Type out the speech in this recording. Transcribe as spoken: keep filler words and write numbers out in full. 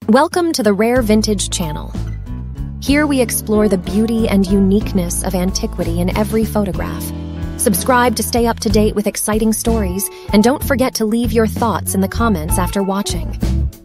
Welcome to the Rare Vintage channel. Here we explore the beauty and uniqueness of antiquity in every photograph. Subscribe to stay up to date with exciting stories, and don't forget to leave your thoughts in the comments after watching.